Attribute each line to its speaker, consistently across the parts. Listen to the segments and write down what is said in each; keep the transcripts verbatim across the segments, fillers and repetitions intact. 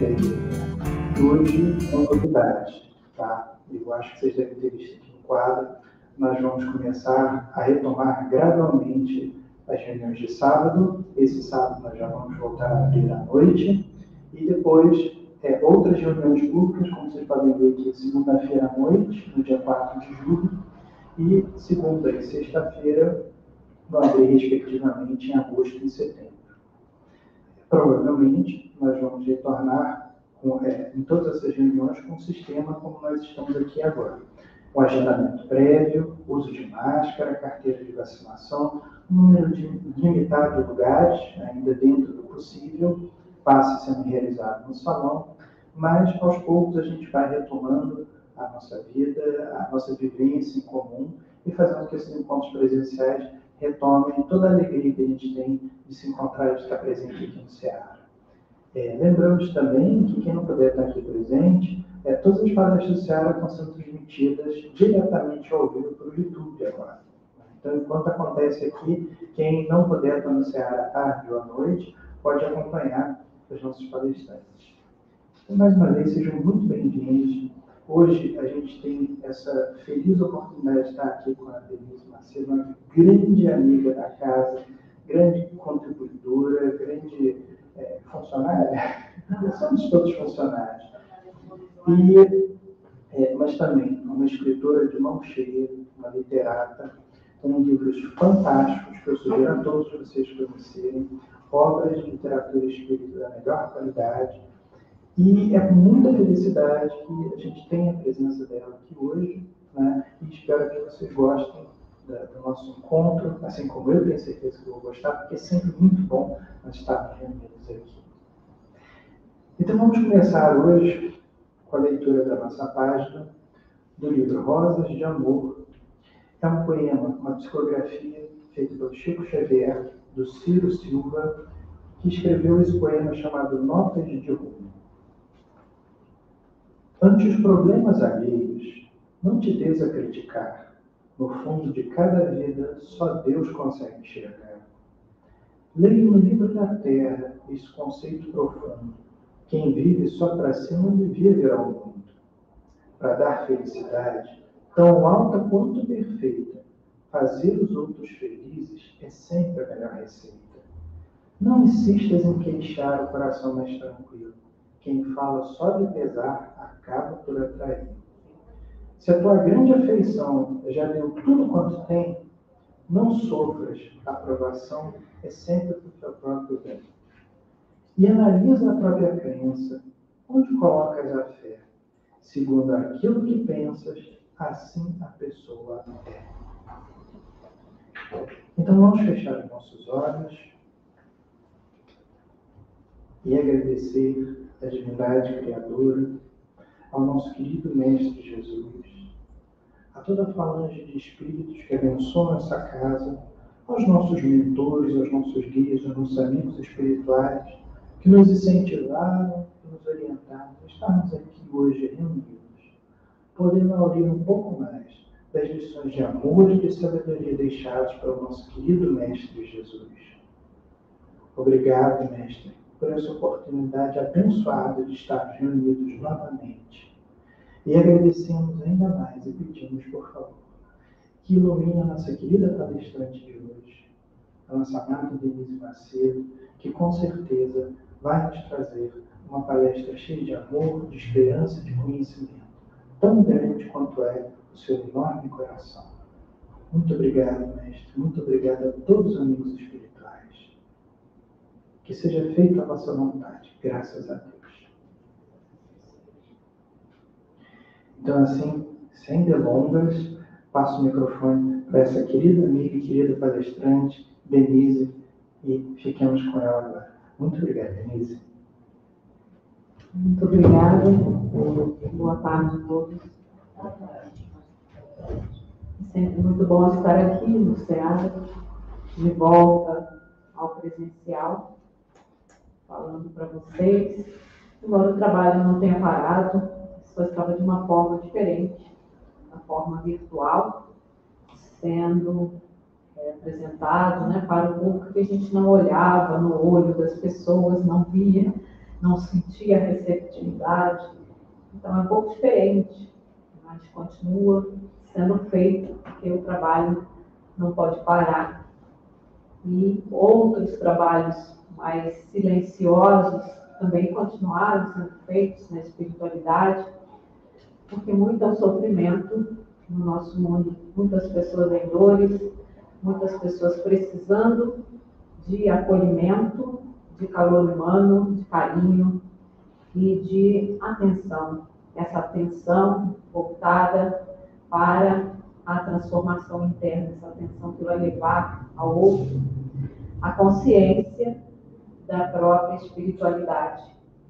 Speaker 1: feia. E hoje é uma novidade, tá? Eu acho que vocês devem ter visto aqui no quadro. Nós vamos começar a retomar gradualmente as reuniões de sábado. Esse sábado nós já vamos voltar a abrir à noite. E depois, é, outras reuniões públicas, como vocês podem ver aqui, segunda-feira à noite, no dia quatro de julho, e segunda e sexta-feira vão abrir, respectivamente, em agosto e setembro. Provavelmente, nós vamos retornar com, é, em todas essas reuniões com um sistema como nós estamos aqui agora. O agendamento prévio, uso de máscara, carteira de vacinação, número de, limitado de lugares, ainda dentro do possível, passe sendo realizado no salão, mas aos poucos a gente vai retomando a nossa vida, a nossa vivência em comum e fazendo que esses encontros presenciais retomem toda a alegria que a gente tem de se encontrar e de estar presente aqui no Ceará. É, lembramos também que quem não puder estar aqui presente, é, todas as palestras do Ceará estão sendo transmitidas diretamente ao vivo pelo YouTube agora. Então, enquanto acontece aqui, quem não puder estar no Ceará à tarde ou à noite, pode acompanhar os nossos palestrantes. Então, mais uma vez, sejam muito bem-vindos. Hoje a gente tem essa feliz oportunidade de estar aqui com a Denise Macedo, uma grande amiga da casa, grande contribuidora, grande é, funcionária. Somos todos funcionários. E, é, mas também uma escritora de mão cheia, uma literata, com livros fantásticos que eu sugiro a todos vocês conhecerem, obras de literatura espírita da melhor qualidade. E é com muita felicidade que a gente tem a presença dela aqui hoje, né? E espero que vocês gostem da, do nosso encontro, assim como eu tenho certeza que vou gostar, porque é sempre muito bom nós estarmos reunidos aqui. Então vamos começar hoje com a leitura da nossa página do livro Rosas de Amor. É um poema, uma psicografia feita pelo Chico Xavier, do Ciro Silva, que escreveu esse poema chamado Notas de Rumo. Ante os problemas alheios, não te des a criticar. No fundo de cada vida, só Deus consegue enxergar. Leia no livro da terra esse conceito profundo. Quem vive só para si não devia vir ao mundo. Para dar felicidade, tão alta quanto perfeita, fazer os outros felizes é sempre a melhor receita. Não insistas em queixar o coração mais tranquilo. Quem fala só de pesar, acaba por atrair. Se a tua grande afeição já deu tudo quanto tem, não sofras, a aprovação é sempre para o teu próprio bem. E analisa a própria crença, onde colocas a fé. Segundo aquilo que pensas, assim a pessoa é. Então vamos fechar os nossos olhos e agradecer a divindade criadora, ao nosso querido Mestre Jesus, a toda a falange de espíritos que abençoam essa casa, aos nossos mentores, aos nossos guias, aos nossos amigos espirituais, que nos incentivaram, que nos orientaram a estarmos aqui hoje reunidos, podendo ouvir um pouco mais das lições de amor e de sabedoria deixadas pelo nosso querido Mestre Jesus. Obrigado, Mestre, por essa oportunidade abençoada de estar reunidos novamente. E agradecemos ainda mais e pedimos, por favor, que ilumine a nossa querida palestrante de hoje, a nossa amada Denise Macedo, que com certeza vai nos trazer uma palestra cheia de amor, de esperança e de conhecimento, tão grande quanto é o seu enorme coração. Muito obrigado, Mestre. Muito obrigado a todos os amigos espirituais. Que seja feita a vossa vontade, graças a Deus. Então, assim, sem delongas, passo o microfone para essa querida amiga e querida palestrante, Denise, e fiquemos com ela agora. Muito obrigada, Denise.
Speaker 2: Muito obrigada. Boa tarde a todos. É sempre muito bom estar aqui no Ceará, de volta ao presencial, falando para vocês. Embora o trabalho não tenha parado, só estava de uma forma diferente, na forma virtual, sendo é, apresentado, né, para o público que a gente não olhava no olho das pessoas, não via, não sentir a receptividade. Então é um pouco diferente, mas continua sendo feito, porque o trabalho não pode parar. E outros trabalhos mais silenciosos também continuaram sendo feitos na espiritualidade, porque muito é o sofrimento no nosso mundo, muitas pessoas em dores, muitas pessoas precisando de acolhimento, de calor humano, de carinho e de atenção. Essa atenção voltada para a transformação interna, essa atenção que vai levar ao outro a consciência da própria espiritualidade.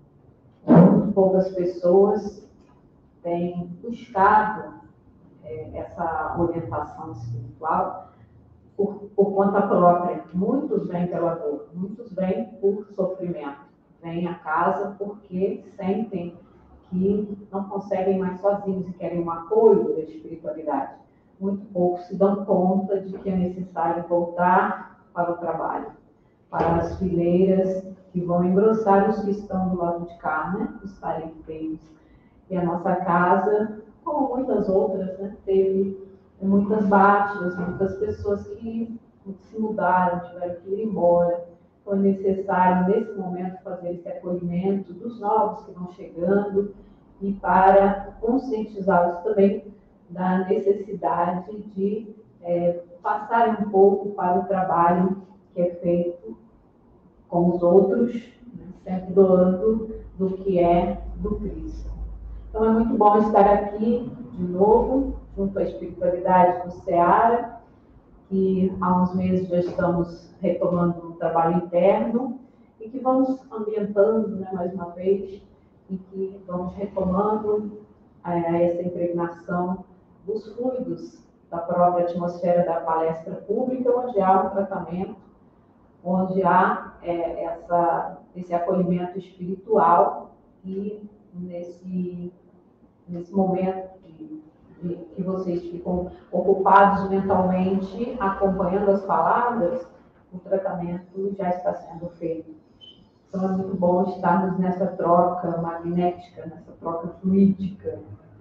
Speaker 2: Muito poucas pessoas têm buscado é, essa orientação espiritual por, por conta própria. Muitos vêm pela dor, muitos vêm por sofrimento. Vêm a casa porque sentem que não conseguem mais sozinhos e querem um apoio da espiritualidade. Muito poucos se dão conta de que é necessário voltar para o trabalho, para as fileiras que vão engrossar os que estão do lado de cá, né? Os tarefeiros. E a nossa casa, como muitas outras, né? Teve muitas baixas, muitas pessoas que se mudaram, tiveram que ir embora. Foi necessário, nesse momento, fazer esse acolhimento dos novos que vão chegando e para conscientizá-los também da necessidade de é, passar um pouco para o trabalho que é feito com os outros, né, sempre doando do que é do Cristo. Então é muito bom estar aqui de novo, junto à espiritualidade do Seara, que há uns meses já estamos retomando um trabalho interno e que vamos ambientando, né, mais uma vez, e que vamos retomando é, essa impregnação dos fluidos da própria atmosfera da palestra pública, onde há um tratamento, onde há é, essa, esse acolhimento espiritual e nesse, nesse momento que, de, que vocês ficam ocupados mentalmente acompanhando as palavras, o tratamento já está sendo feito. Então é muito bom estarmos nessa troca magnética, nessa troca fluídica,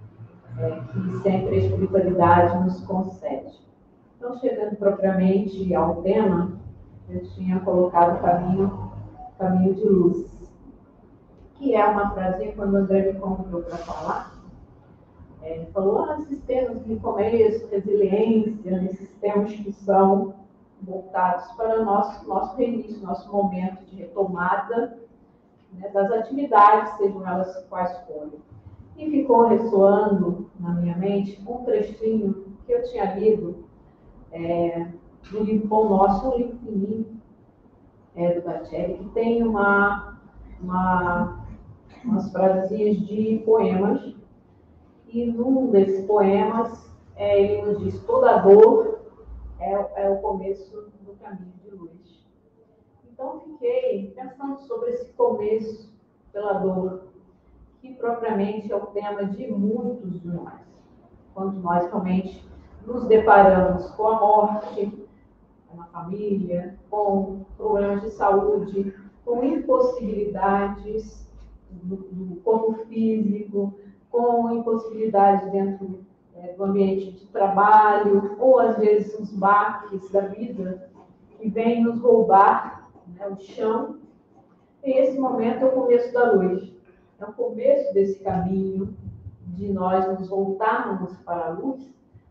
Speaker 2: é, que sempre a espiritualidade nos concede. Então, chegando propriamente ao tema, eu tinha colocado caminho, caminho de luz, que é uma frase quando o André me convidou para falar. É, ele falou, ah, esses termos de começo, resiliência, esses termos que são voltados para o nosso, nosso reinício, nosso momento de retomada, né, das atividades, sejam elas quais forem. E ficou ressoando na minha mente um trechinho que eu tinha lido é, no livro Pão Nosso, um livro pequenininho é, do Batelli, que tem uma, uma, umas frases de poemas, e num desses poemas é, ele nos diz, toda dor é, é o começo do caminho de luz. Então fiquei pensando sobre esse começo pela dor, que propriamente é o tema de muitos de nós. Quando nós realmente nos deparamos com a morte na família, com problemas de saúde, com impossibilidades do, do corpo físico, com impossibilidades dentro é, do ambiente de trabalho, ou às vezes os baques da vida que vêm nos roubar, né, o chão. E esse momento é o começo da luz. É o começo desse caminho de nós nos voltarmos para a luz,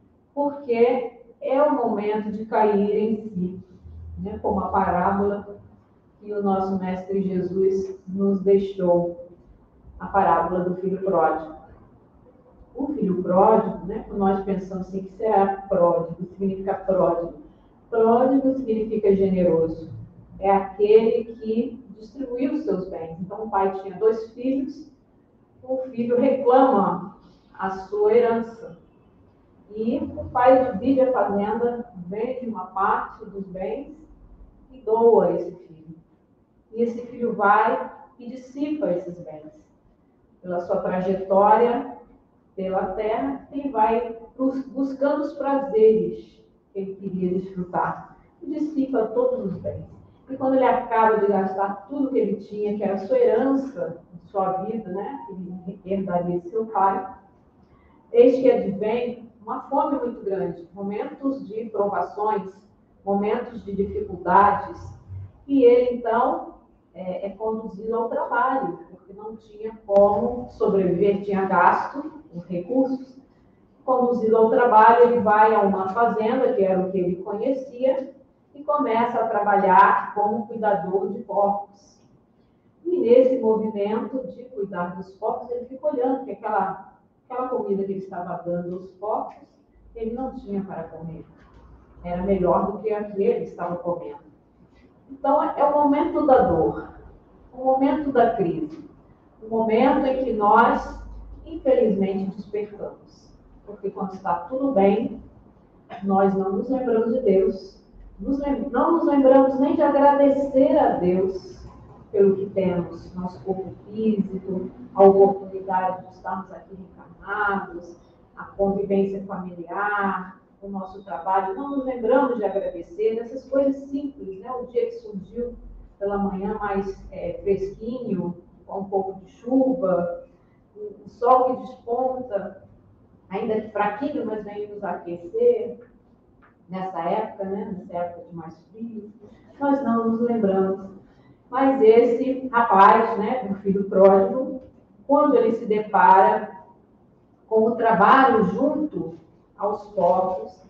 Speaker 2: porque é o momento de cair em si, né? Como a parábola que o nosso Mestre Jesus nos deixou, a parábola do filho pródigo. O filho pródigo, né? Nós pensamos assim, que será pródigo, significa pródigo. Pródigo significa generoso. É aquele que distribuiu os seus bens. Então, o pai tinha dois filhos, o filho reclama a sua herança. E o pai divide a fazenda, vende uma parte dos bens e doa a esse filho. E esse filho vai e dissipa esses bens pela sua trajetória pela terra e vai buscando os prazeres que ele queria desfrutar. E dissipa todos os bens. E quando ele acaba de gastar tudo que ele tinha, que era sua herança, sua vida, né, que ele herdaria de seu pai, eis que advém uma fome muito grande, momentos de provações, momentos de dificuldades, e ele então é, é conduzido ao trabalho, porque não tinha como sobreviver, tinha gasto os recursos. Conduzido ao trabalho, ele vai a uma fazenda, que era o que ele conhecia, e começa a trabalhar como cuidador de porcos. E nesse movimento de cuidar dos porcos, ele fica olhando que aquela, aquela comida que ele estava dando aos porcos, ele não tinha para comer. Era melhor do que a que ele estava comendo. Então, é o momento da dor, o momento da crise, o momento em que nós, infelizmente, despertamos. Porque quando está tudo bem, nós não nos lembramos de Deus, não nos lembramos nem de agradecer a Deus pelo que temos, nosso corpo físico, a oportunidade de estarmos aqui encarnados, a convivência familiar, o nosso trabalho. Não nos lembramos de agradecer dessas coisas simples, né? O dia que surgiu pela manhã mais é, fresquinho, com um pouco de chuva, o sol que desponta, ainda que fraquinho, mas vem nos aquecer, nessa época, né? Nessa época de mais frio, nós não nos lembramos. Mas esse rapaz, né, o filho pródigo, quando ele se depara com o trabalho junto aos povos,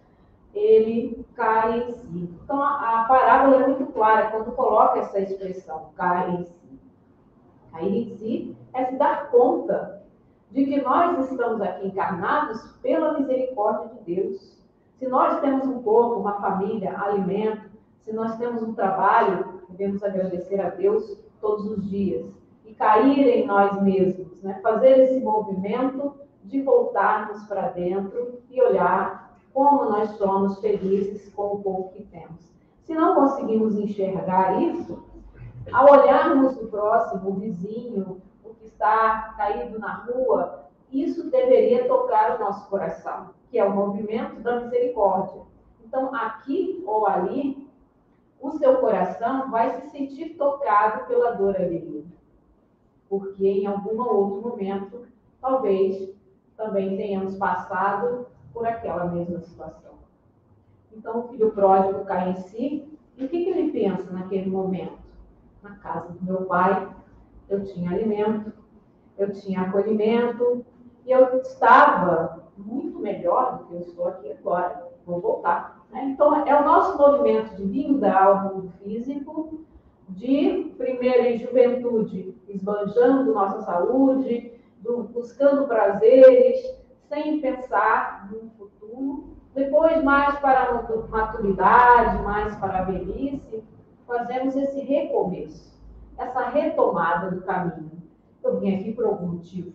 Speaker 2: ele cai em si. Então, a, a parábola é muito clara quando coloca essa expressão, cai em si. Cair em si é se dar conta de que nós estamos aqui encarnados pela misericórdia de Deus. Se nós temos um corpo, uma família, alimento, se nós temos um trabalho, devemos agradecer a Deus todos os dias. E cair em nós mesmos, né? Fazer esse movimento de voltarmos para dentro e olhar como nós somos felizes com o pouco que temos. Se não conseguimos enxergar isso, ao olharmos o próximo, o vizinho, o que está caído na rua, isso deveria tocar o nosso coração, que é o movimento da misericórdia. Então, aqui ou ali, o seu coração vai se sentir tocado pela dor alheia, porque em algum outro momento, talvez, também tenhamos passado por aquela mesma situação. Então, o filho pródigo cai em si, e o que, que ele pensa naquele momento? Na casa do meu pai, eu tinha alimento, eu tinha acolhimento, e eu estava muito melhor do que eu estou aqui agora. Vou voltar. Né? Então, é o nosso movimento de vinda ao mundo físico, de, primeiro, em juventude, esbanjando nossa saúde, do, buscando prazeres, sem pensar no futuro. Depois, mais para a maturidade, mais para a velhice, fazemos esse recomeço, essa retomada do caminho. Eu vim aqui por algum motivo,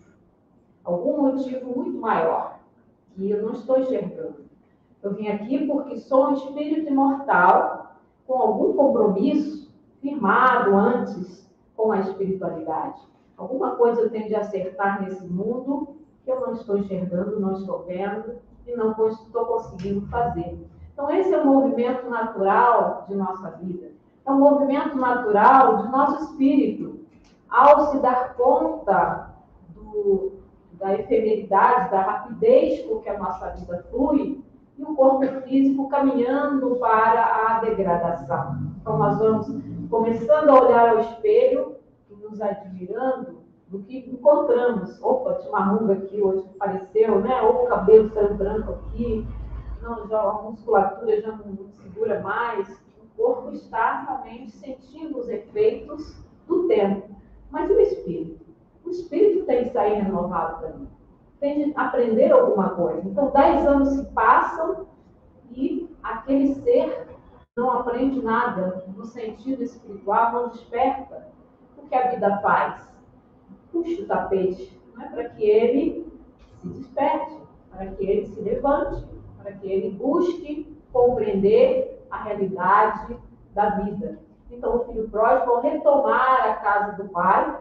Speaker 2: algum motivo muito maior, que eu não estou enxergando. Eu vim aqui porque sou um espírito imortal, com algum compromisso firmado antes com a espiritualidade. Alguma coisa eu tenho de acertar nesse mundo que eu não estou enxergando, não estou vendo e não estou conseguindo fazer. Então, esse é o movimento natural de nossa vida. É um movimento natural de nosso espírito. Ao se dar conta do, da efemeridade, da rapidez com que a nossa vida flui, e o corpo físico caminhando para a degradação. Então, nós vamos começando a olhar ao espelho e nos admirando do que encontramos. Opa, tinha uma ruga aqui, hoje apareceu, né? Ou o cabelo saiu branco aqui, não, já, a musculatura já não segura mais. O corpo está realmente sentindo os efeitos do tempo. Mas e o espírito? O espírito tem que sair renovado também. Tem de aprender alguma coisa. Então, dez anos se passam e aquele ser não aprende nada no sentido espiritual, não desperta. O que a vida faz? Puxa o tapete, né? Para que ele se desperte, para que ele se levante, para que ele busque compreender a realidade da vida. Então, o filho pródigo, ao retomar a casa do pai,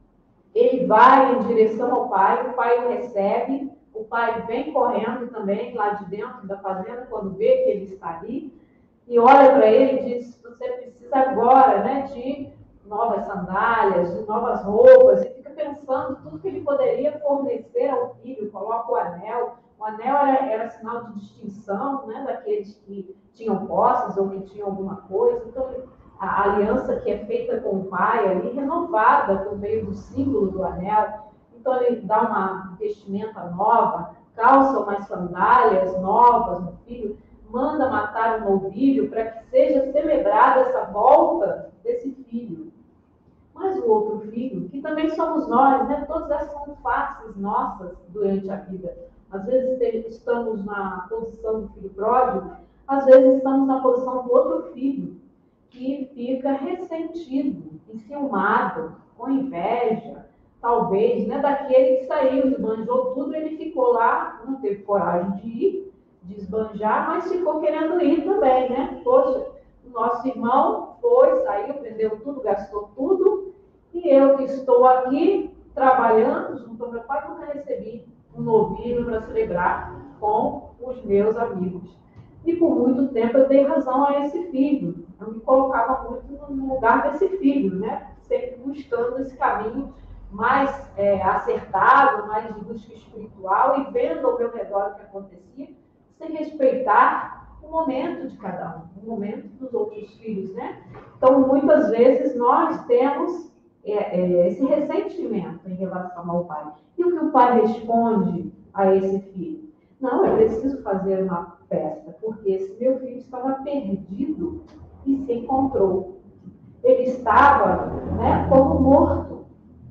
Speaker 2: ele vai em direção ao pai, o pai o recebe, o pai vem correndo também lá de dentro da fazenda, quando vê que ele está ali, e olha para ele e diz, você precisa agora, né, de novas sandálias, de novas roupas, e fica pensando tudo que ele poderia fornecer ao filho, coloca o anel. O anel era, era sinal de distinção, né, daqueles que tinham posses ou que tinham alguma coisa. Então, a aliança que é feita com o pai, ali, renovada por meio do símbolo do anel. Então, ele dá uma vestimenta nova, calça umas sandálias novas no filho, manda matar um novilho para que seja celebrada essa volta desse filho. Mas o outro filho, que também somos nós, né? Todas essas são faces nossas durante a vida. Às vezes estamos na posição do filho pródigo, às vezes estamos na posição do outro filho, que fica ressentido, enciumado, com inveja, talvez, né? Daquele que saiu, esbanjou tudo, ele ficou lá, não teve coragem de ir, de esbanjar, mas ficou querendo ir também, né? Poxa, o nosso irmão foi, saiu, vendeu tudo, gastou tudo, e eu que estou aqui trabalhando junto ao meu pai, nunca recebi um novilho para celebrar com os meus amigos. E por muito tempo eu dei razão a esse filho. Eu me colocava muito no lugar desse filho, né? Sempre buscando esse caminho mais é, acertado, mais de busca espiritual e vendo ao meu redor o que acontecia, sem respeitar o momento de cada um, o momento dos outros filhos, né? Então, muitas vezes nós temos é, é, esse ressentimento em relação ao pai. E o que o pai responde a esse filho? Não, eu preciso fazer uma festa, porque esse meu filho estava perdido e se encontrou. Ele estava, né, como morto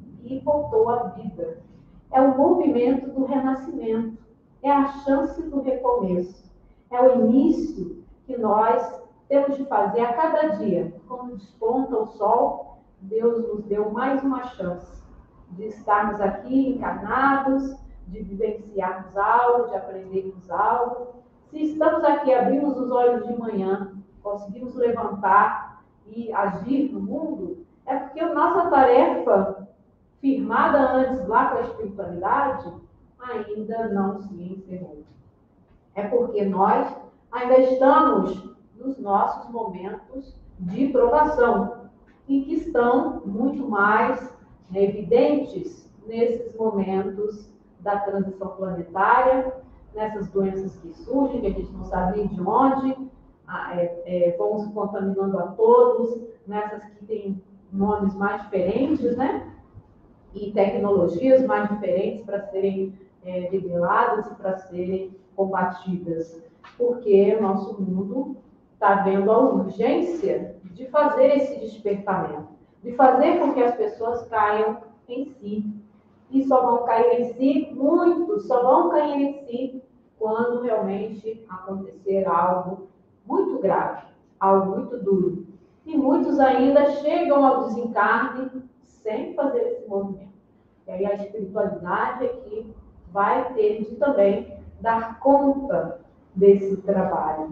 Speaker 2: e voltou à vida. É o movimento do renascimento, é a chance do recomeço, é o início que nós temos de fazer a cada dia. Quando desponta o sol, Deus nos deu mais uma chance de estarmos aqui encarnados, de vivenciarmos algo, de aprendermos algo. Se estamos aqui, abrimos os olhos de manhã, conseguimos levantar e agir no mundo, é porque a nossa tarefa, firmada antes lá com a espiritualidade, ainda não se encerrou. É porque nós ainda estamos nos nossos momentos de provação, e que estão muito mais, né, evidentes nesses momentos da transição planetária, nessas doenças que surgem, que a gente não sabe nem de onde, é, é, vão se contaminando a todos, nessas que têm nomes mais diferentes, né? E tecnologias mais diferentes para serem é, reveladas e para serem combatidas, porque o nosso mundo está vendo a urgência de fazer esse despertamento, de fazer com que as pessoas caiam em si. E só vão cair em si, muitos só vão cair em si quando realmente acontecer algo muito grave, algo muito duro. E muitos ainda chegam ao desencarne sem fazer esse movimento. E aí a espiritualidade é que vai ter de também dar conta desse trabalho.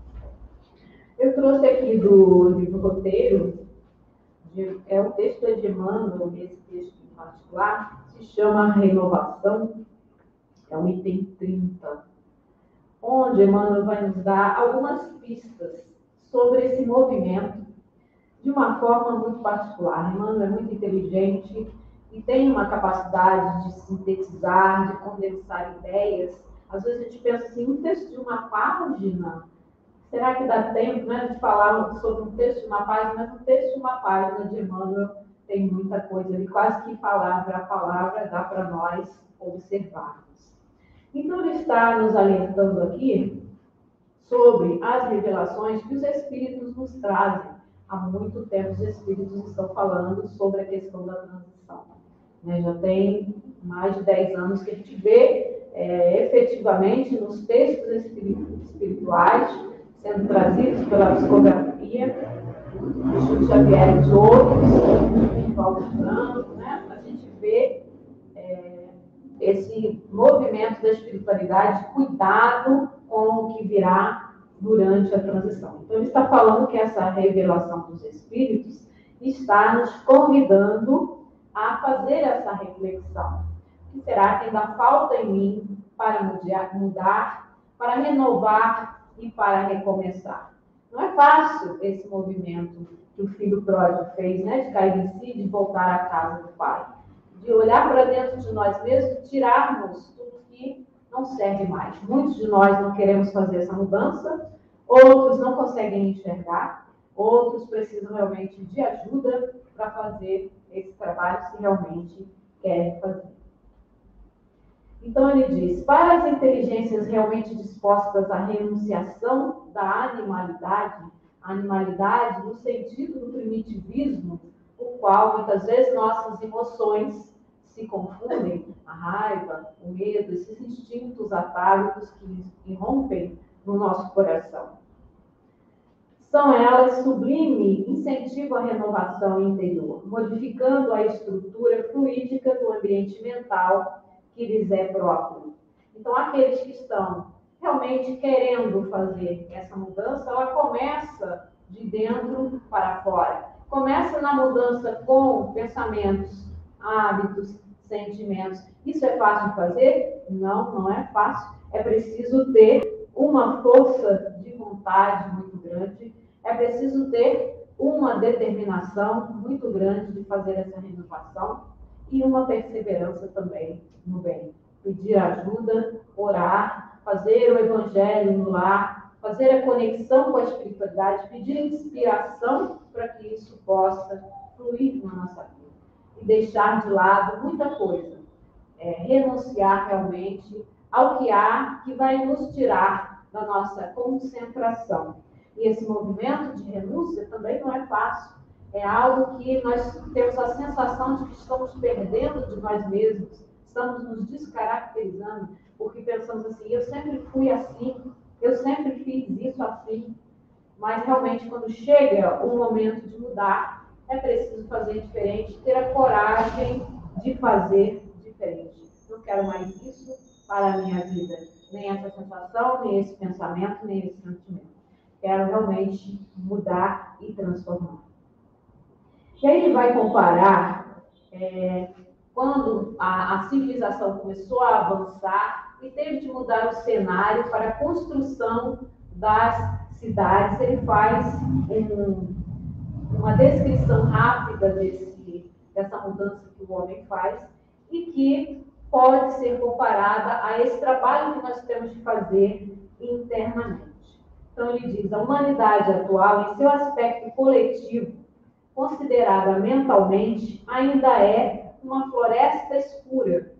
Speaker 2: Eu trouxe aqui do livro Roteiro, de, é o texto de Emmanuel, esse texto em particular, se chama Renovação, é o item trinta, onde Emmanuel vai nos dar algumas pistas sobre esse movimento de uma forma muito particular. Emmanuel é muito inteligente e tem uma capacidade de sintetizar, de condensar ideias. Às vezes a gente pensa assim, um texto de uma página, será que dá tempo, né, de falar sobre um texto de uma página? Mas um texto de uma página de Emmanuel tem muita coisa ali, quase que palavra a palavra dá para nós observarmos. Então ele está nos alertando aqui sobre as revelações que os Espíritos nos trazem. Há muito tempo os Espíritos estão falando sobre a questão da transição. Né? Já tem mais de dez anos que a gente vê é, efetivamente nos textos espirituais sendo trazidos pela psicografia de Chico Xavier e de outros, de Paulo Franco, né? A gente vê é, esse movimento da espiritualidade, cuidado com o que virá durante a transição. Então, ele está falando que essa revelação dos Espíritos está nos convidando a fazer essa reflexão. O que será que ainda falta em mim para mudar, para renovar e para recomeçar? Não é fácil esse movimento que o filho pródigo fez, né, de cair em si, de voltar à casa do pai. De olhar para dentro de nós mesmos, tirarmos tudo que não serve mais. Muitos de nós não queremos fazer essa mudança, outros não conseguem enxergar, outros precisam realmente de ajuda para fazer esse trabalho se realmente querem fazer. Então ele diz, para as inteligências realmente dispostas à renunciação da animalidade, a animalidade no sentido do primitivismo, o qual muitas vezes nossas emoções se confundem, a raiva, o medo, esses instintos atávicos que irrompem no nosso coração. São elas sublime incentivo à renovação interior, modificando a estrutura fluídica do ambiente mental que lhes é próprio. Então, aqueles que estão realmente querendo fazer essa mudança, ela começa de dentro para fora. Começa na mudança com pensamentos, hábitos, sentimentos. Isso é fácil de fazer? Não, não é fácil. É preciso ter uma força de vontade muito grande, é preciso ter uma determinação muito grande de fazer essa renovação e uma perseverança também no bem. Pedir ajuda, orar, fazer o evangelho no lar, fazer a conexão com a espiritualidade, pedir inspiração para que isso possa fluir na nossa vida. E deixar de lado muita coisa. É, renunciar realmente ao que há que vai nos tirar da nossa concentração. E esse movimento de renúncia também não é fácil. É algo que nós temos a sensação de que estamos perdendo de nós mesmos, estamos nos descaracterizando, porque pensamos assim, eu sempre fui assim, eu sempre fiz isso assim. Mas realmente, quando chega o momento de mudar, é preciso fazer diferente, ter a coragem de fazer diferente. Não quero mais isso para a minha vida, nem essa sensação, nem esse pensamento, nem esse sentimento. Quero realmente mudar e transformar. E aí ele vai comparar é, quando a, a civilização começou a avançar e teve de mudar o cenário para a construção das cidades. Ele faz um, uma descrição rápida desse, dessa mudança que o homem faz e que pode ser comparada a esse trabalho que nós temos de fazer internamente. Então ele diz, a humanidade atual, em seu aspecto coletivo, considerada mentalmente, ainda é uma floresta escura,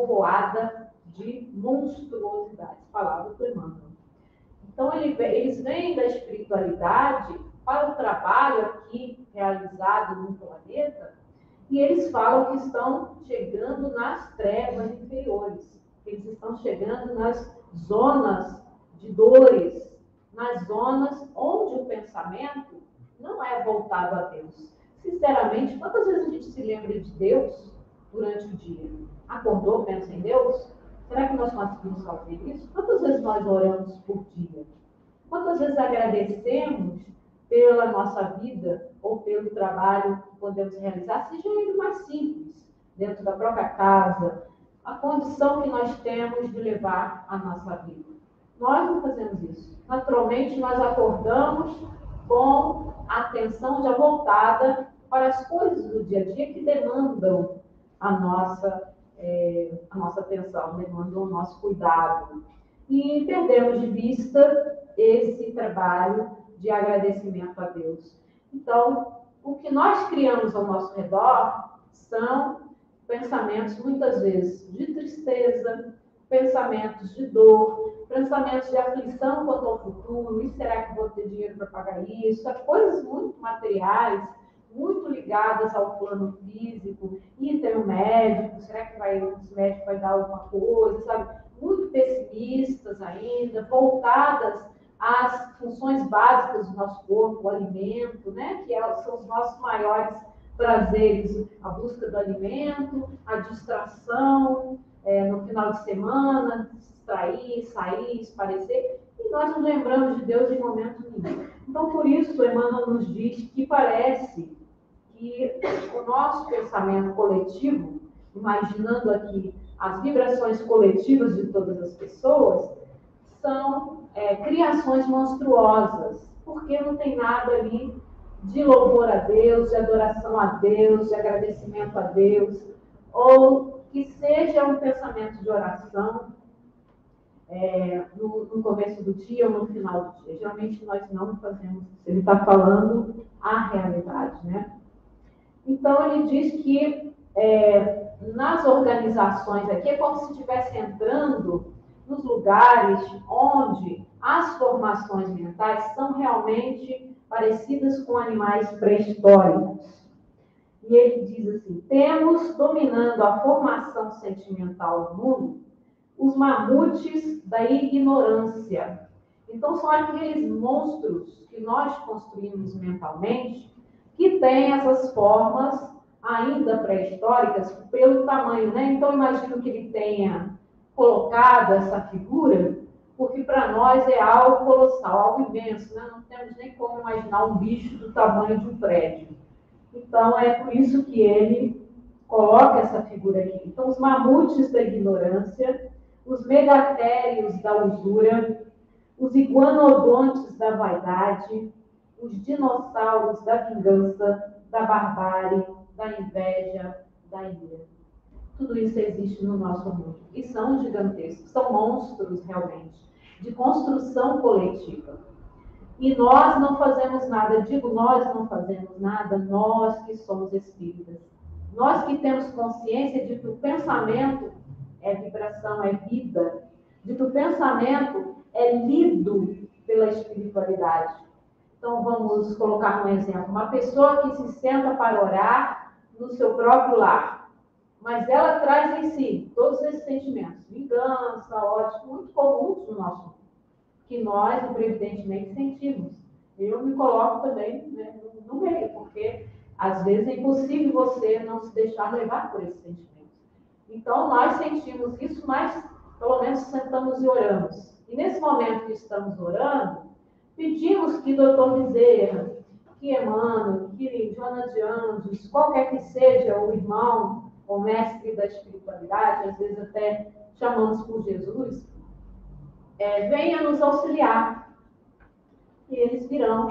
Speaker 2: povoada de monstruosidades. Palavra do Emmanuel. Então, ele, eles vêm da espiritualidade para o trabalho aqui realizado no planeta e eles falam que estão chegando nas trevas inferiores. Eles estão chegando nas zonas de dores, nas zonas onde o pensamento não é voltado a Deus. Sinceramente, quantas vezes a gente se lembra de Deus durante o dia? Acordou, pensa em Deus? Será que nós conseguimos fazer isso? Quantas vezes nós oramos por dia? Quantas vezes agradecemos pela nossa vida ou pelo trabalho que podemos realizar, seja ele mais simples, dentro da própria casa, a condição que nós temos de levar a nossa vida? Nós não fazemos isso. Naturalmente, nós acordamos com a atenção já voltada para as coisas do dia a dia que demandam a nossa, é, a nossa atenção, demandam o nosso cuidado. E perdemos de vista esse trabalho de agradecimento a Deus. Então, o que nós criamos ao nosso redor são pensamentos, muitas vezes, de tristeza, pensamentos de dor, pensamentos de aflição quanto ao futuro, e será que vou ter dinheiro para pagar isso? Coisas muito materiais, muito ligadas ao plano físico, e tem o médico, será que vai, o médico vai dar alguma coisa, sabe? Muito pessimistas ainda, voltadas às funções básicas do nosso corpo, o alimento, né? Que são os nossos maiores prazeres, a busca do alimento, a distração, é, no final de semana, distrair, sair, esparecer, e nós não lembramos de Deus em momento nenhum. Então, por isso, Emmanuel nos diz que parece que o nosso pensamento coletivo, imaginando aqui as vibrações coletivas de todas as pessoas, são é, criações monstruosas. porque não tem nada ali de louvor a Deus, de adoração a Deus, de agradecimento a Deus, ou que seja um pensamento de oração é, no, no começo do dia ou no final do dia. Geralmente nós não fazemos isso. Ele está falando a realidade, né? Então ele diz que é, nas organizações aqui é como se estivesse entrando nos lugares onde as formações mentais são realmente parecidas com animais pré-históricos. E ele diz assim: temos dominando a formação sentimental do mundo os mamutes da ignorância. Então são aqueles monstros que nós construímos mentalmente que têm essas formas ainda pré-históricas pelo tamanho, né? Então imagino que ele tenha colocado essa figura, porque para nós é algo colossal, algo imenso, né? Não temos nem como imaginar um bicho do tamanho de um prédio. Então é por isso que ele coloca essa figura aqui. Então os mamutes da ignorância, os megatérios da usura, os iguanodontes da vaidade, os dinossauros da vingança, da barbárie, da inveja, da ira. Tudo isso existe no nosso mundo. E são gigantescos, são monstros realmente, de construção coletiva. E nós não fazemos nada, digo nós não fazemos nada, nós que somos espíritas. Nós que temos consciência de que o pensamento é vibração, é vida, de que o pensamento é lido pela espiritualidade. Então vamos colocar um exemplo. Uma pessoa que se senta para orar no seu próprio lar, mas ela traz em si todos esses sentimentos, vingança, ódio, muito comuns no nosso mundo, que nós, evidentemente, sentimos. Eu me coloco também, né, no meio, porque às vezes é impossível você não se deixar levar por esses sentimentos. Então nós sentimos isso, mas pelo menos sentamos e oramos. E nesse momento que estamos orando, pedimos que doutor Bezerra, que Emmanuel, que Joana de Anjos, qualquer que seja o irmão ou mestre da espiritualidade, às vezes até chamamos por Jesus, é, venha nos auxiliar. E eles virão.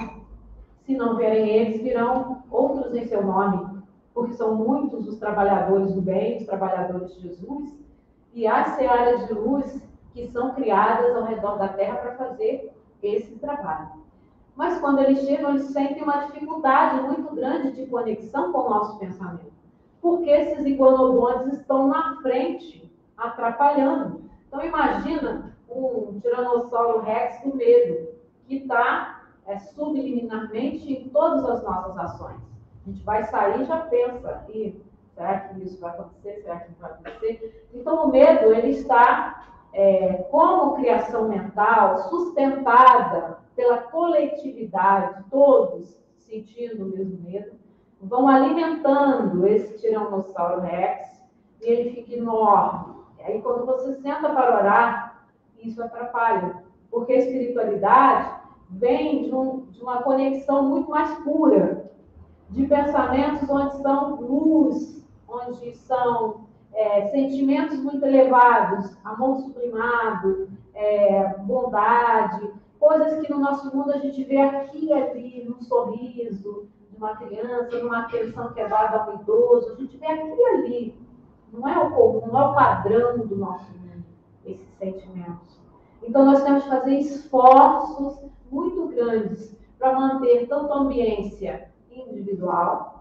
Speaker 2: Se não vierem eles, virão outros em seu nome, porque são muitos os trabalhadores do bem, os trabalhadores de Jesus, e as searas de luz que são criadas ao redor da Terra para fazer esse trabalho. Mas quando eles chegam, eles sentem uma dificuldade muito grande de conexão com o nosso pensamento, porque esses iguanodontes estão na frente, atrapalhando. Então imagina um tiranossauro rex com medo, que está é, subliminarmente em todas as nossas ações. A gente vai sair e já pensa, e será que isso vai acontecer? Será que não vai acontecer? Então o medo, ele está é, como criação mental, sustentada pela coletividade, todos sentindo o mesmo medo, vão alimentando esse tiranossauro rex e ele fica enorme. E aí quando você senta para orar, isso atrapalha, porque a espiritualidade vem de, um, de uma conexão muito mais pura, de pensamentos onde são luz, onde são é, sentimentos muito elevados, amor sublimado, é, bondade, coisas que no nosso mundo a gente vê aqui e ali, num sorriso de uma criança, numa atenção que é dada a um idoso, a gente vê aqui e ali. Não é o comum, não é o padrão do nosso mundo, esses sentimentos. Então nós temos que fazer esforços muito grandes para manter tanto a ambiência individual,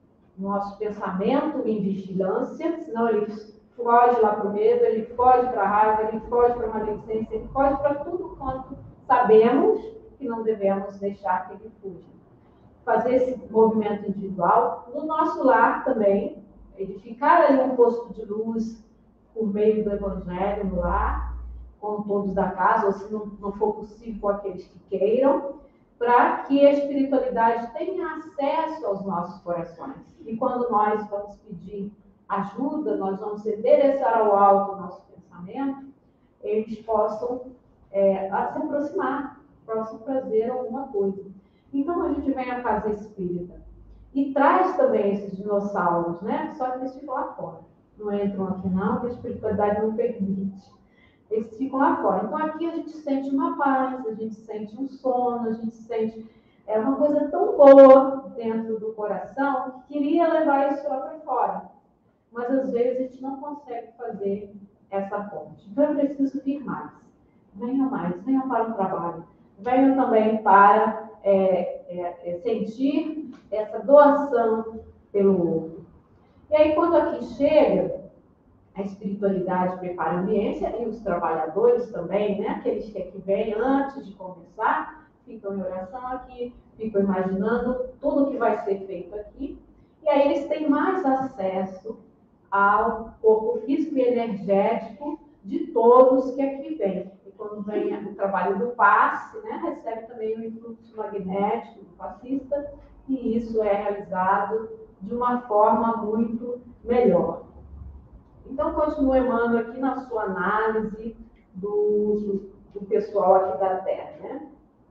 Speaker 2: nosso pensamento em vigilância, senão ele foge lá para o medo, ele foge para a raiva, ele foge para a maledicência, ele foge para tudo quanto sabemos que não devemos deixar que ele fuja. Fazer esse movimento individual, no nosso lar também, edificar ali um posto de luz por meio do Evangelho no lar, com todos da casa, ou se não, não for possível com aqueles que queiram, para que a espiritualidade tenha acesso aos nossos corações. E quando nós vamos pedir ajuda, nós vamos endereçar ao alto o nosso pensamento, eles possam é, se aproximar, possam fazer alguma coisa. Então a gente vem à casa espírita e traz também esses dinossauros, né? Só que eles ficam lá fora. Não entram aqui não, porque a espiritualidade não permite. eles ficam lá fora. Então aqui a gente sente uma paz, a gente sente um sono, a gente sente é uma coisa tão boa dentro do coração que queria levar isso lá para fora. Mas às vezes a gente não consegue fazer essa ponte. Então eu preciso vir mais. Venham mais, venham para o trabalho. Venham também para é, é, é, sentir essa doação pelo outro. E aí quando aqui chega, a espiritualidade prepara a ambiência e os trabalhadores também, né? Aqueles que aqui vêm antes de começar, ficam em oração aqui, ficam imaginando tudo que vai ser feito aqui. E aí eles têm mais acesso ao corpo físico e energético de todos que aqui vêm. E quando vem o trabalho do passe, né, recebe também o influxo magnético do passista, e isso é realizado de uma forma muito melhor. Então, continue, Emmanuel, aqui na sua análise do, do pessoal aqui da Terra. Né?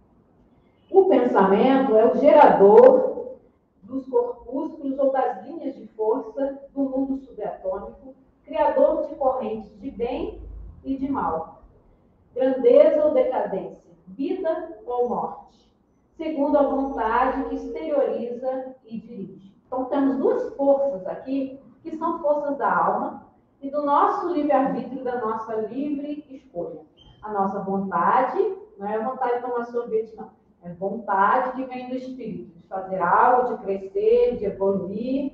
Speaker 2: O pensamento é o gerador dos corpúsculos ou das linhas de força do mundo subatômico, criador de correntes de bem e de mal, grandeza ou decadência, vida ou morte, segundo a vontade que exterioriza e dirige. Então, temos duas forças aqui, que são forças da alma e do nosso livre-arbítrio, da nossa livre escolha. A nossa vontade, não é a vontade de tomar sorvete, não. É vontade que vem do espírito, de fazer algo, de crescer, de evoluir,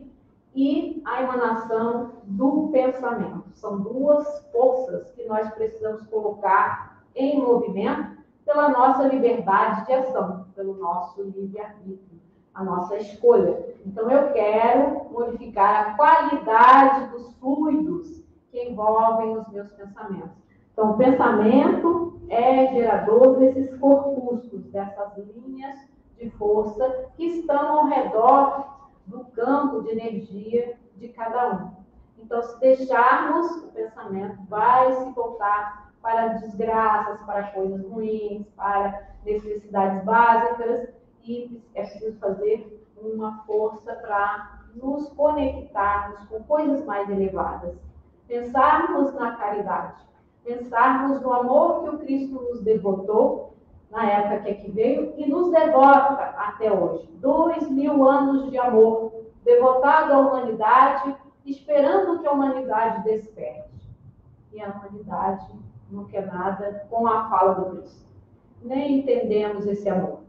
Speaker 2: e a emanação do pensamento. São duas forças que nós precisamos colocar em movimento pela nossa liberdade de ação, pelo nosso livre-arbítrio, a nossa escolha. Então, eu quero modificar a qualidade dos fluidos que envolvem os meus pensamentos. Então, o pensamento é gerador desses corpúsculos, dessas linhas de força que estão ao redor do campo de energia de cada um. Então, se deixarmos, o pensamento vai se voltar para desgraças, para coisas ruins, para necessidades básicas, e é preciso fazer uma força para nos conectarmos com coisas mais elevadas. Pensarmos na caridade, pensarmos no amor que o Cristo nos devotou na época que aqui veio e nos devota até hoje. Dois mil anos de amor devotado à humanidade, esperando que a humanidade desperte. E a humanidade não quer nada com a fala do Cristo. Nem entendemos esse amor.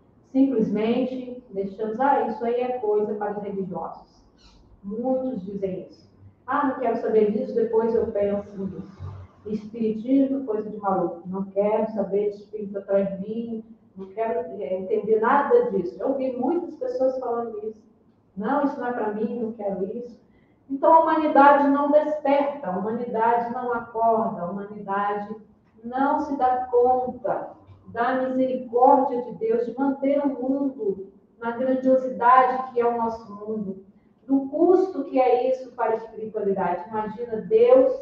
Speaker 2: Simplesmente deixamos, ah, isso aí é coisa para os religiosos. Muitos dizem isso. Ah, não quero saber disso, depois eu penso nisso. Espiritismo, coisa de maluco. Não quero saber de espírito atrás de mim, não quero entender nada disso. Eu ouvi muitas pessoas falando isso. Não, isso não é para mim, não quero isso. Então a humanidade não desperta, a humanidade não acorda, a humanidade não se dá conta da misericórdia de Deus de manter o mundo na grandiosidade que é o nosso mundo, do custo que é isso para a espiritualidade. Imagina Deus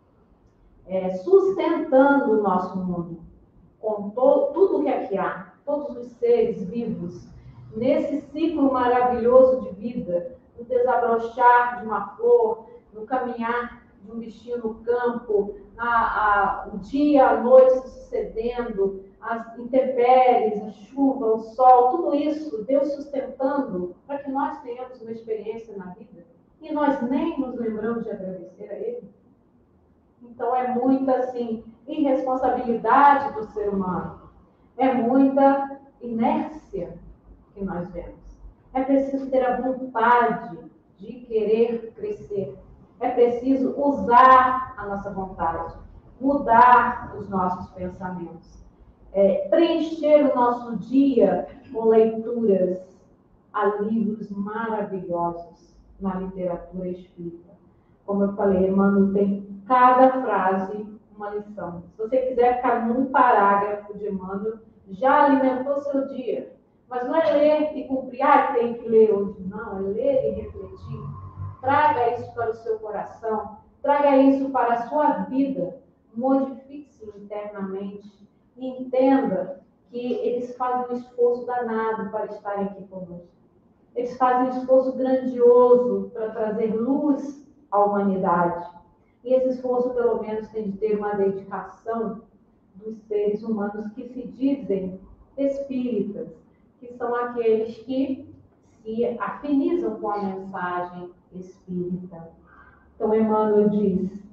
Speaker 2: é, sustentando o nosso mundo, com to, tudo que aqui há, todos os seres vivos, nesse ciclo maravilhoso de vida, no desabrochar de uma flor, no caminhar de um bichinho no campo, a, a, o dia, a noite se sucedendo, as intempéries, a chuva, o sol, tudo isso, Deus sustentando para que nós tenhamos uma experiência na vida e nós nem nos lembramos de agradecer a Ele. Então é muita, assim, irresponsabilidade do ser humano, é muita inércia que nós vemos. É preciso ter a vontade de querer crescer. É preciso usar a nossa vontade, mudar os nossos pensamentos, é, preencher o nosso dia com leituras a livros maravilhosos na literatura espírita. Como eu falei, Emmanuel tem cada frase uma lição. Se você quiser ficar num parágrafo de Emmanuel, já alimentou seu dia. Mas não é ler e cumprir, ah, tem que ler hoje. Não, é ler e refletir. Traga isso para o seu coração, traga isso para a sua vida, modifique-se internamente e entenda que eles fazem um esforço danado para estarem aqui conosco. Eles fazem um esforço grandioso para trazer luz à humanidade. E esse esforço, pelo menos, tem de ter uma dedicação dos seres humanos que se dizem espíritas, que são aqueles que se afinizam com a mensagem espírita. Então, Emmanuel diz,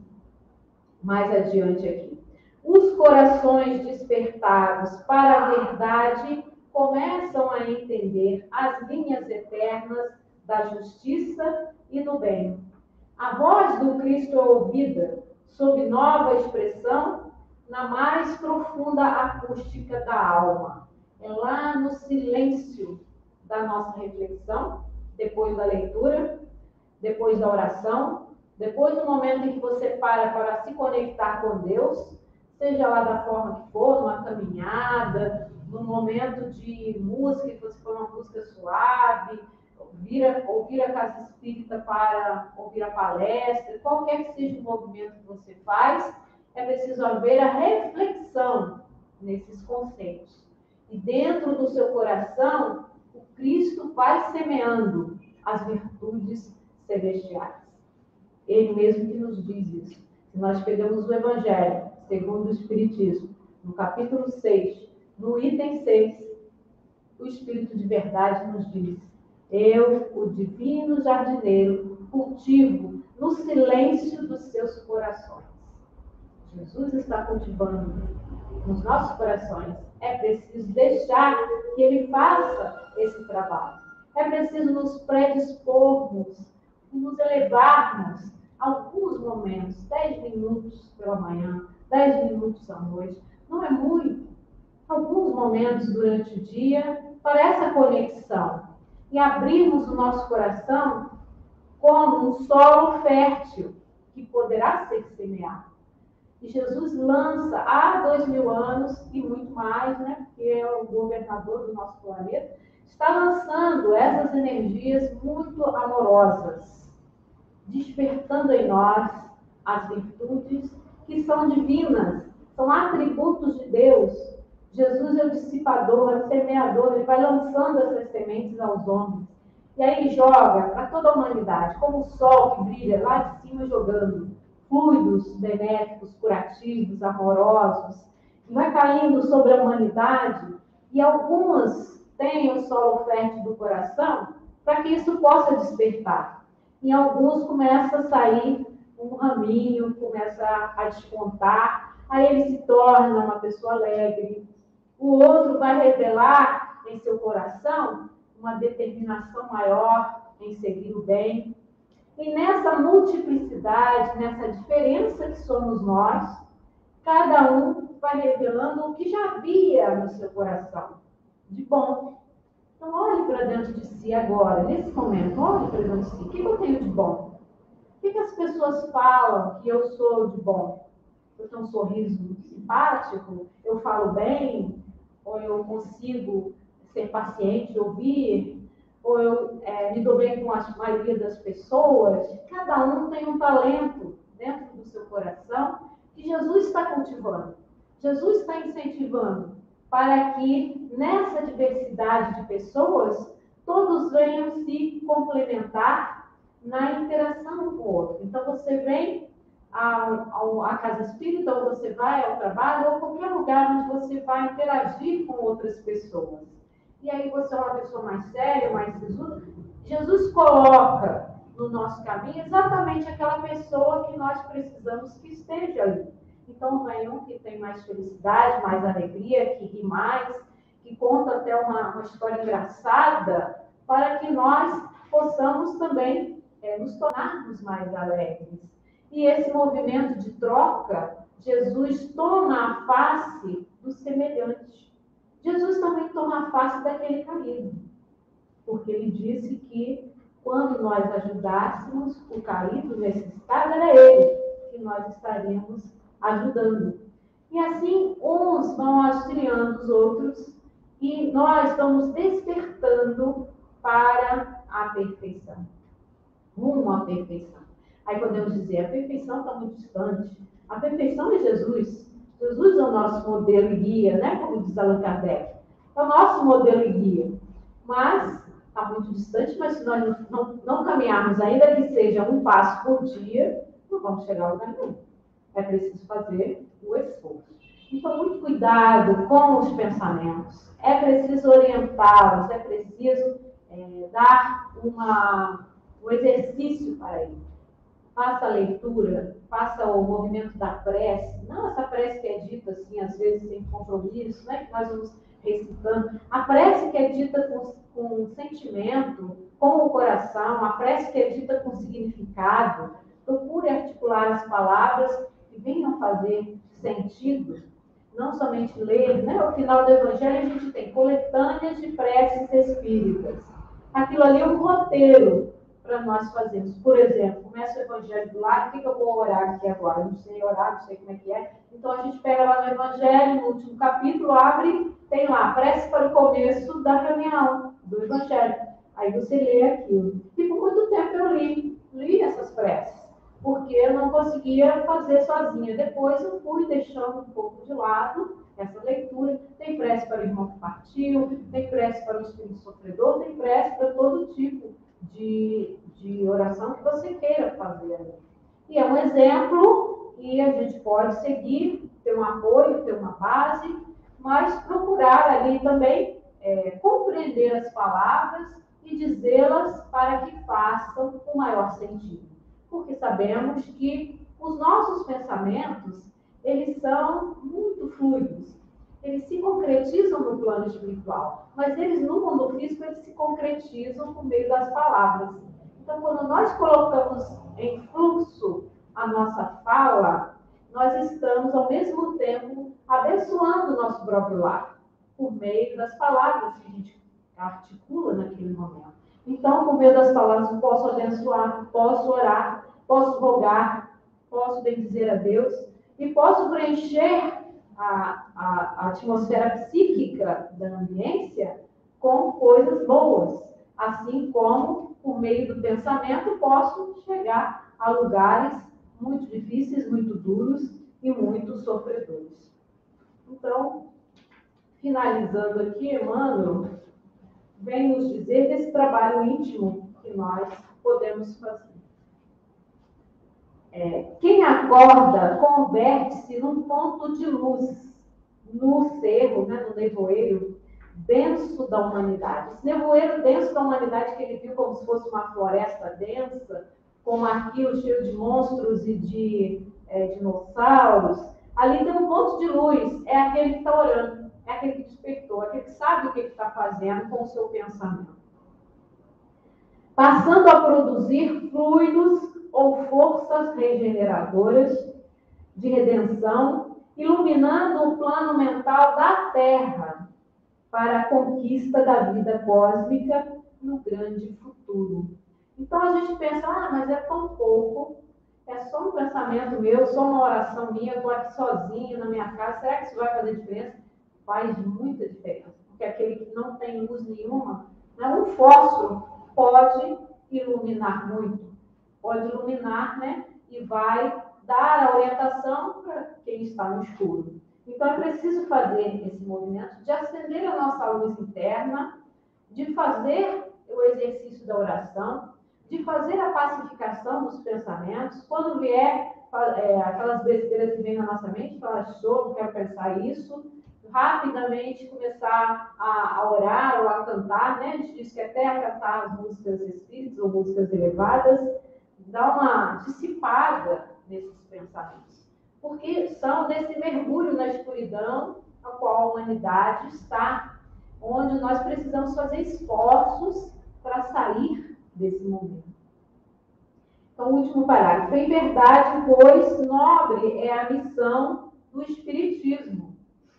Speaker 2: mais adiante aqui, os corações despertados para a verdade começam a entender as linhas eternas da justiça e do bem. A voz do Cristo é ouvida, sob nova expressão, na mais profunda acústica da alma. É lá no silêncio da nossa reflexão, depois da leitura, depois da oração, depois do momento em que você para para se conectar com Deus, seja lá da forma que for, numa caminhada, num momento de música, que você for uma música suave, ouvir a, ouvir a casa espírita para ouvir a palestra, qualquer que seja o movimento que você faz, é preciso haver a reflexão nesses conceitos. E dentro do seu coração, o Cristo vai semeando as virtudes celestiais. Ele mesmo que nos diz isso. Se nós pegamos o Evangelho, segundo o Espiritismo, no capítulo seis, no item seis, o Espírito de verdade nos diz: eu, o divino jardineiro, cultivo no silêncio dos seus corações. Jesus está cultivando nos nossos corações. É preciso deixar que Ele faça esse trabalho. É preciso nos predispormos, nos elevarmos alguns momentos, dez minutos pela manhã, dez minutos à noite. Não é muito. Alguns momentos durante o dia para essa conexão. E abrirmos o nosso coração como um solo fértil que poderá ser semeado. E Jesus lança há dois mil anos e muito mais, né? Porque é o governador do nosso planeta, está lançando essas energias muito amorosas, despertando em nós as virtudes que são divinas, são atributos de Deus. Jesus é o dissipador, é o semeador, ele vai lançando essas sementes aos homens. E aí ele joga para toda a humanidade, como o sol que brilha lá de cima jogando fluidos benéficos, curativos, amorosos, que vai caindo sobre a humanidade, e algumas têm o solo fértil do coração para que isso possa despertar. E alguns começam a sair um raminho, começa a despontar, aí ele se torna uma pessoa alegre. O outro vai revelar em seu coração uma determinação maior em seguir o bem. E nessa multiplicidade, nessa diferença que somos nós, cada um vai revelando o que já havia no seu coração, de bom. Então, olhe para dentro de si agora, nesse momento, olhe para dentro de si. O que eu tenho de bom? O que as pessoas falam que eu sou de bom? Eu tenho um sorriso simpático? Eu falo bem? Ou eu consigo ser paciente, ouvir? Ou eu é, me dou bem com a maioria das pessoas? Cada um tem um talento dentro do seu coração que Jesus está cultivando. Jesus está incentivando para que nessa diversidade de pessoas todos venham se complementar na interação um com o outro. Então você vem à casa espírita, ou você vai ao trabalho, ou qualquer lugar onde você vai interagir com outras pessoas. E aí você é uma pessoa mais séria, mais sisuda. Jesus coloca no nosso caminho exatamente aquela pessoa que nós precisamos que esteja ali. Então, vai um que tem mais felicidade, mais alegria, que ri mais, que conta até uma, uma história engraçada, para que nós possamos também é, nos tornarmos mais alegres. E esse movimento de troca, Jesus toma a face do semelhante. Jesus também toma a face daquele caído, porque ele disse que quando nós ajudássemos o caído, necessitado, era ele que nós estaríamos ajudando. E assim, uns vão auxiliando os outros e nós vamos despertando para a perfeição. Rumo à perfeição. Aí podemos dizer, a perfeição está muito distante. A perfeição é Jesus. Jesus é o nosso modelo e guia, né? Como diz Allan Kardec. É o nosso modelo e guia. Mas está muito distante, mas se nós não, não, não caminharmos, ainda que seja um passo por dia, não vamos chegar a lugar nenhum. É preciso fazer o esforço. Então, muito cuidado com os pensamentos. É preciso orientá-los, é preciso é, dar uma, um exercício para ele. Faça a leitura, faça o movimento da prece. Não essa prece que é dita assim, às vezes sem compromisso, né? Que nós vamos recitando. A prece que é dita com, com sentimento, com o coração, a prece que é dita com significado. Procure articular as palavras que venham fazer sentido. Não somente ler, né? Ao final do Evangelho a gente tem coletâneas de preces espíritas. Aquilo ali é um roteiro para nós fazermos. Por exemplo, começa o Evangelho do lado, o que, que eu vou orar aqui agora? Eu não sei orar, não sei como é que é. Então a gente pega lá no Evangelho, no último capítulo, abre, tem lá, prece para o começo da reunião do Evangelho. Aí você lê aquilo. E por muito tempo eu li, li essas preces, porque eu não conseguia fazer sozinha. Depois eu fui deixando um pouco de lado essa leitura. Tem prece para o irmão que partiu, tem prece para o espírito sofredor, tem prece para todo tipo de, de oração que você queira fazer. E é um exemplo e a gente pode seguir, ter um apoio, ter uma base, mas procurar ali também é, compreender as palavras e dizê-las para que façam o maior sentido. Porque sabemos que os nossos pensamentos, eles são muito fluidos. Eles se concretizam no plano espiritual, mas eles no mundo físico, eles se concretizam por meio das palavras. Então, quando nós colocamos em fluxo a nossa fala, nós estamos, ao mesmo tempo, abençoando o nosso próprio lar, por meio das palavras que a gente articula naquele momento. Então, por meio das palavras, eu posso abençoar, posso orar, posso rogar, posso bendizer a Deus e posso preencher a, a, a atmosfera psíquica da ambiência com coisas boas. Assim como, por meio do pensamento, posso chegar a lugares muito difíceis, muito duros e muito sofredores. Então, finalizando aqui, Emmanuel vem nos dizer desse trabalho íntimo que nós podemos fazer. É, quem acorda converte-se num ponto de luz, no cerro, né, no nevoeiro denso da humanidade. Esse nevoeiro denso da humanidade que ele viu como se fosse uma floresta densa, com aquilo cheio de monstros e de é, dinossauros, ali tem um ponto de luz, é aquele que está orando, é aquele que despertou, aquele que sabe o que ele está fazendo com o seu pensamento. Passando a produzir fluidos ou forças regeneradoras de redenção, iluminando o plano mental da Terra para a conquista da vida cósmica no grande futuro. Então a gente pensa, ah, mas é tão pouco, é só um pensamento meu, só uma oração minha, eu estou aqui sozinho na minha casa, será que isso vai fazer diferença? Faz muita diferença, porque aquele que não tem luz nenhuma, né, um fósforo pode iluminar muito, pode iluminar, né, e vai dar a orientação para quem está no escuro. Então é preciso fazer esse movimento de acender a nossa luz interna, de fazer o exercício da oração, de fazer a pacificação dos pensamentos. Quando vier é, aquelas besteiras que vêm na nossa mente, falar, show, não quero pensar isso, rapidamente começar a, a orar ou a cantar, né? A gente diz que até a cantar as músicas espíritas ou músicas elevadas, dá uma dissipada nesses pensamentos. Porque são desse mergulho na escuridão a qual a humanidade está, onde nós precisamos fazer esforços para sair desse momento. Então, o último parágrafo. Em verdade, pois, nobre é a missão do Espiritismo,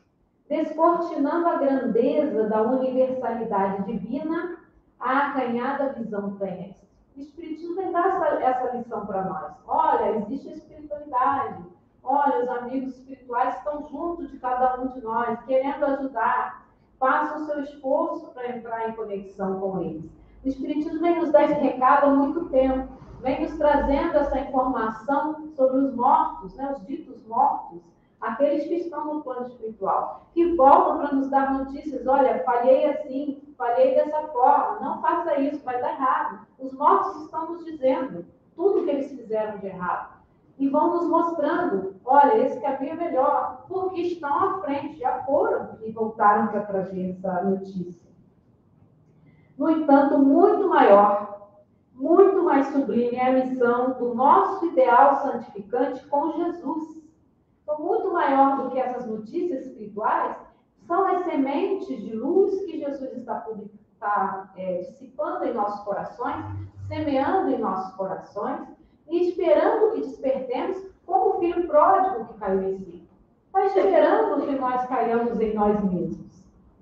Speaker 2: descortinando a grandeza da universalidade divina à acanhada visão terrestre. O Espiritismo vem dar essa, essa lição para nós. Olha, existe a espiritualidade. Olha, os amigos espirituais estão junto de cada um de nós, querendo ajudar. Faça o seu esforço para entrar em conexão com eles. O Espiritismo vem nos dar esse recado há muito tempo. Vem nos trazendo essa informação sobre os mortos, né, os ditos mortos, aqueles que estão no plano espiritual, que voltam para nos dar notícias. Olha, falhei assim, falhei dessa forma, não faça isso, vai dar errado. Os mortos estão nos dizendo tudo que eles fizeram de errado. e vão nos mostrando, olha, esse caminho é melhor, porque estão à frente, já foram e voltaram para trazer essa notícia. No entanto, muito maior, muito mais sublime é a missão do nosso ideal santificante com Jesus. Então, muito maior do que essas notícias espirituais, são as sementes de luz que Jesus está, está é, dissipando em nossos corações, semeando em nossos corações, e esperando que despertemos como o filho pródigo que caiu em si. Está esperando que nós caiamos em nós mesmos.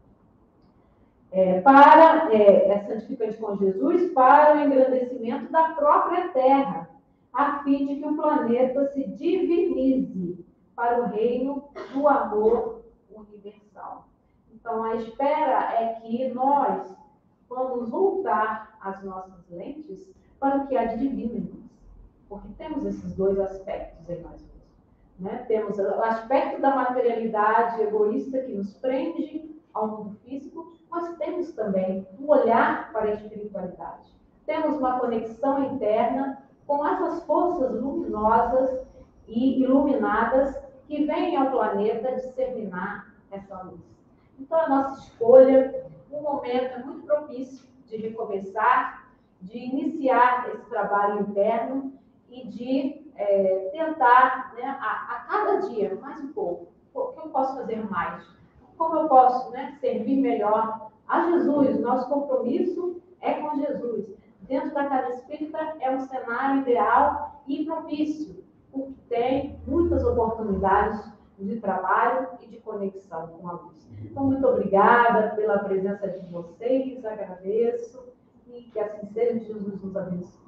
Speaker 2: É, para, é, é santificante com Jesus, para o engrandecimento da própria terra, a fim de que o planeta se divinize para o reino do amor universal. Então, a espera é que nós vamos voltar as nossas lentes para o que há de divino em nós. Porque temos esses dois aspectos em nós mesmos. Né? Temos o aspecto da materialidade egoísta que nos prende ao mundo físico, mas temos também um olhar para a espiritualidade. Temos uma conexão interna com essas forças luminosas e iluminadas que vêm ao planeta disseminar essa luz. Então, a nossa escolha, um momento é muito propício de recomeçar, de iniciar esse trabalho interno e de é, tentar, né, a, a cada dia, mais um pouco, o que eu posso fazer mais? Como eu posso, né, servir melhor a Jesus? O nosso compromisso é com Jesus. Dentro da casa espírita é um cenário ideal e propício, porque tem muitas oportunidades de trabalho e de conexão com a luz. Então, muito obrigada pela presença de vocês, agradeço e que assim seja, Jesus nos abençoe.